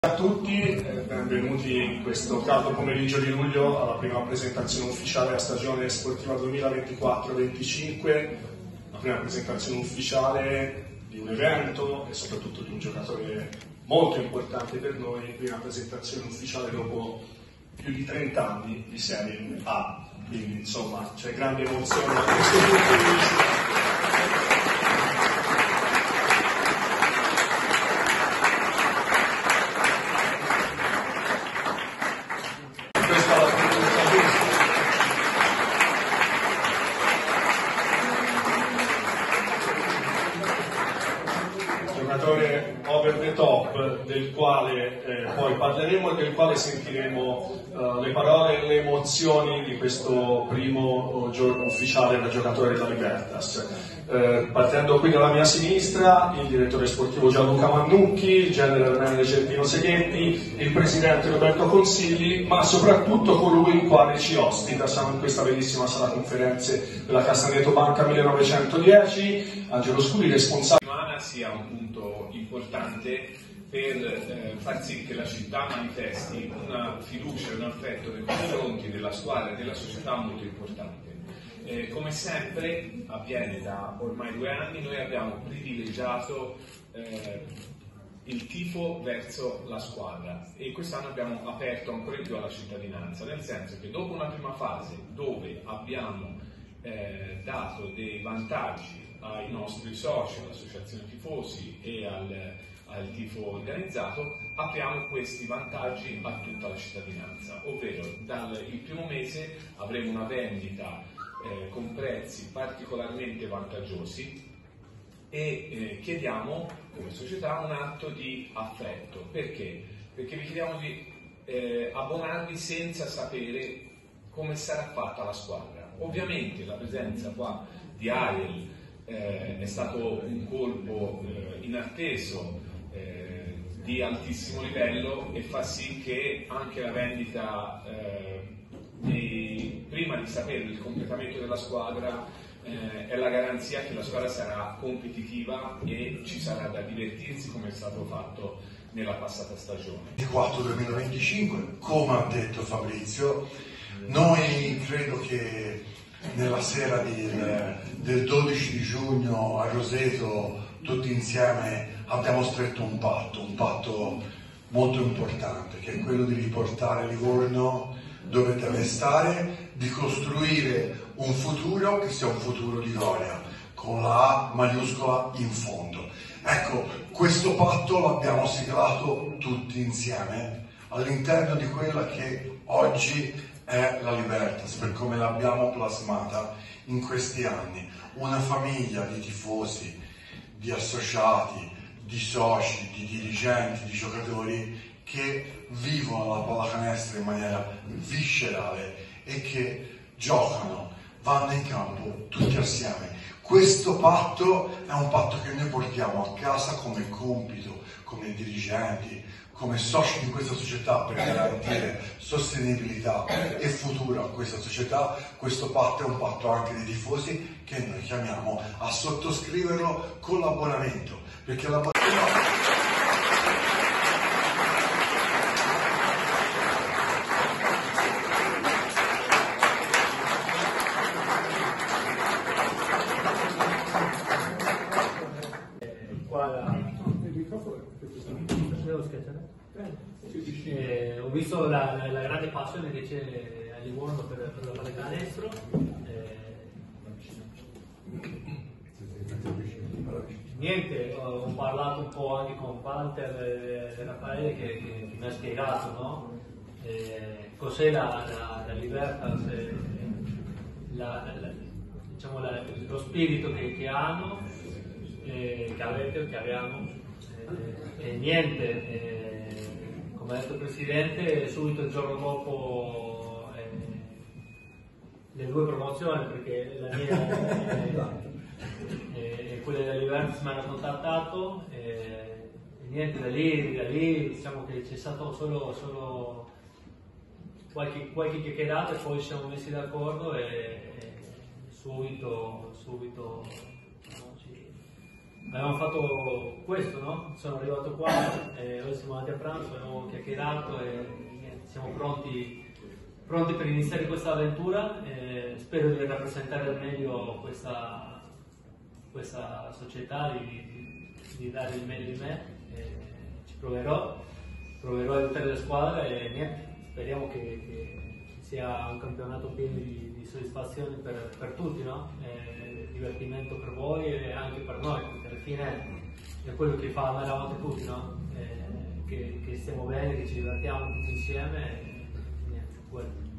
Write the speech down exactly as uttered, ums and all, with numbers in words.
A tutti e benvenuti in questo caldo pomeriggio di luglio alla prima presentazione ufficiale della stagione sportiva duemilaventiquattro venticinque, la prima presentazione ufficiale di un evento e soprattutto di un giocatore molto importante per noi, prima presentazione ufficiale dopo più di trenta anni di Serie A, quindi insomma c'è grande emozione da questo punto di vista. Giocatore over the top del quale eh, poi parleremo e del quale sentiremo uh, le parole e le emozioni di questo primo giorno ufficiale da giocatore della Libertas. Eh, partendo qui dalla mia sinistra il direttore sportivo Gianluca Mannucchi, il general manager Pino Seghetti, il presidente Roberto Consigli, ma soprattutto colui il quale ci ospita. Siamo in questa bellissima sala conferenze della Castagneto Banca millenovecentodieci, Angelo Scudi, responsabile sia un punto importante per eh, far sì che la città manifesti una fiducia e un affetto nei confronti della squadra e della società molto importante. Eh, come sempre avviene da ormai due anni, noi abbiamo privilegiato eh, il tifo verso la squadra e quest'anno abbiamo aperto ancora di più alla cittadinanza, nel senso che dopo una prima fase dove abbiamo eh, dato dei vantaggi ai nostri soci, all'associazione tifosi e al, al tifo organizzato, apriamo questi vantaggi a tutta la cittadinanza, ovvero dal il primo mese avremo una vendita eh, con prezzi particolarmente vantaggiosi e eh, chiediamo come società un atto di affetto. Perché? Perché vi chiediamo di eh, abbonarvi senza sapere come sarà fatta la squadra. Ovviamente la presenza qua di Ariel Eh, è stato un colpo eh, inatteso eh, di altissimo livello e fa sì che anche la vendita eh, di, prima di sapere il completamento della squadra eh, è la garanzia che la squadra sarà competitiva e ci sarà da divertirsi come è stato fatto nella passata stagione. ventiquattro duemilaventicinque, come ha detto Fabrizio, noi credo che nella sera del, del dodici di giugno a Roseto tutti insieme abbiamo stretto un patto, un patto molto importante, che è quello di riportare Livorno dove deve stare, di costruire un futuro che sia un futuro di gloria, con la A maiuscola in fondo. Ecco, questo patto l'abbiamo siglato tutti insieme all'interno di quella che oggi è la Libertas, per come l'abbiamo plasmata in questi anni. Una famiglia di tifosi, di associati, di soci, di dirigenti, di giocatori che vivono la pallacanestro in maniera viscerale e che giocano, vanno in campo tutti assieme. Questo patto è un patto che noi portiamo a casa come compito, come dirigenti, come soci di questa società per garantire sostenibilità e futuro a questa società. Questo patto è un patto anche dei tifosi che noi chiamiamo a sottoscriverlo con l'abbonamento, perché l'abbonamento Eh, ho visto la, la, la grande passione che c'è a Livorno per, per la pallacanestro. Eh, niente, ho, ho parlato un po' anche con Walter e Raffaele che, che mi ha spiegato, no? eh, cos'è la, la, la Libertas, eh, la, la, diciamo la, lo spirito che, che hanno, eh, che avete, che abbiamo, eh, e niente. Eh, Come ha detto il Presidente, subito il giorno dopo eh, le due promozioni, perché la mia e quella della Libertas mi hanno contattato e, e niente, da lì, da lì diciamo che c'è stato solo, solo qualche, qualche chiacchierata e poi ci siamo messi d'accordo e, e subito, subito no, ci, abbiamo fatto questo, no? Sono arrivato qua, e oggi siamo andati a pranzo, abbiamo chiacchierato e niente, siamo pronti, pronti per iniziare questa avventura. E spero di rappresentare al meglio questa, questa società, di, di, di dare il meglio di me. E ci proverò, proverò a aiutare la squadra e niente, speriamo che, che sia un campionato pieno di, di soddisfazione per, per tutti, no? E divertimento per voi e anche per noi, perché alla fine è quello che fa andare avanti tutti, no? E che, che stiamo bene, che ci divertiamo tutti insieme e niente, quello.